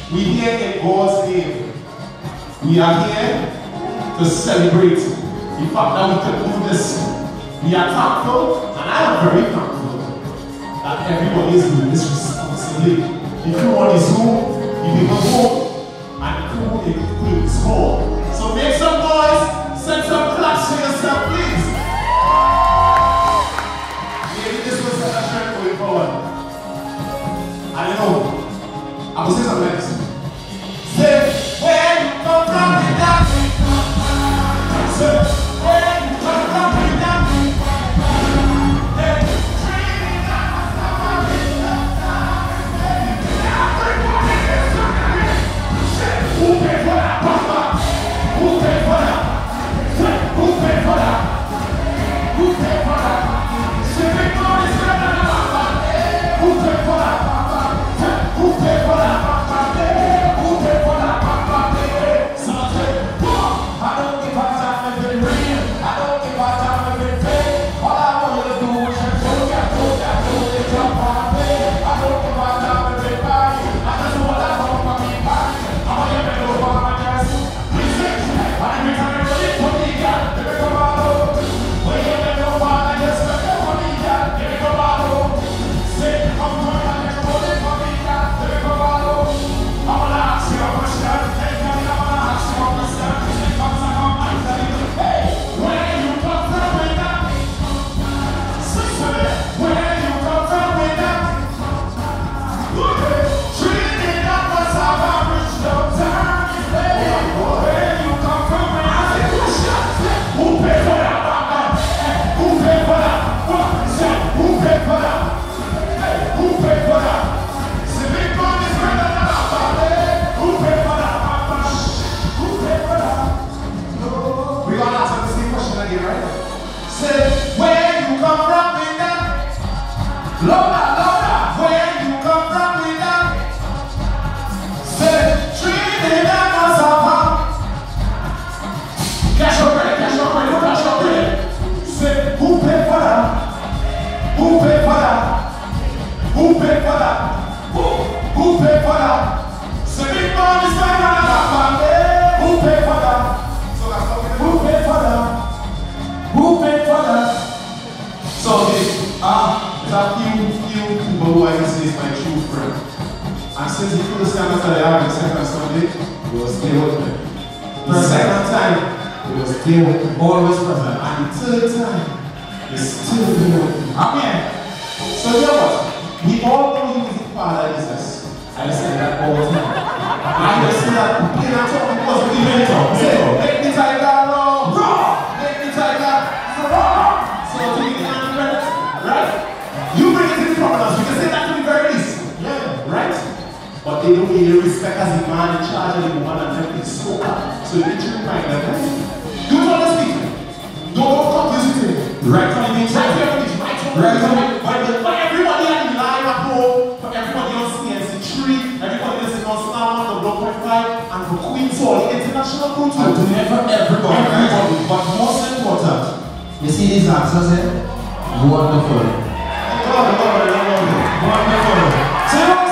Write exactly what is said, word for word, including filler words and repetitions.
We here in God's name. We are here to celebrate. In fact, that we can do this. We are thankful, and I am very thankful that everybody is doing this responsibly. If you want to Zoom, if you can go and crew includes more. So make some noise, send some claps for yourself, please. Maybe this was a trend going forward. I don't know. I will say something else. Say, where you come from with that? Say, where you come from with that? Hey, who paid for that, Papa? Who paid for that? Who paid for that? Who paid for that? Say, big money is better than Papa. Who paid for that, Papa? Who paid for that, Papa? Who paid for that, Papa? Someone say, I don't give a time if it's real. I don't give a time if it's fake. All I want you to do is just go get, go get, go get your party. I don't give a time if it's bad. I just want that home for me back. I want you to know what my guess. Listen, and every time you look for me, God, give me come out. When you make no one, I just look for me, God, give me come out. Say, I'm going to make a bullet for me, God, give me come out. I want to ask you a question. Hey, God, I want to ask you a question. Say, come, say, come, I tell you. Hey, where you come from with that? Sister, where you come from with that? Treating that was how I reached no time. Hey, where you come from with that? Who paid for that, Papa? Who paid for that? What? Say, who paid for that? Hey, who paid for that? Say, big money is better than Papa. Who paid for that, Papa? Who paid for that? We're gonna answer the same question again, right? Say, where you come from with that? Lola, Lola, where you come from with that? Say, Trinidad was a pump. Cash your bread, cash your bread, cash your bread. Say, who paid for that? Who paid for that? Who paid for that? Who? Who paid for that? Say, big money is better than Papa. Who paid for that? So that's okay. Who paid for that? Who paid for that? So, okay, uh, there's a few, few people who I can say is my true friend. And since the first time after the album, second Sunday, it was there with me. The second time, it was there with me, always present. And the third time, it's still there with me. Amen. So, you know what? We all know he was the father of business. I say that all the time. I just say that in a talk because we didn't talk. Say, make me tiger raw, raw, make me tiger raw. So, to be the credit, right? You bring it in front of us. We can say that to the very least. Yeah. Right? But they don't give you respect as the man in charge of the woman and them is so hard. So you need to remind them, right? Do not speak. Don't confuse it. Right on the right on the right on the right. For everybody at the line at home, for everybody on C N C three, everybody listening on Star one, the Block point five, and for Queen's Hall, the international crew too. And to never everybody, everybody. But most important, you see these answers here? Wonderful. Wonderful. Wonderful. So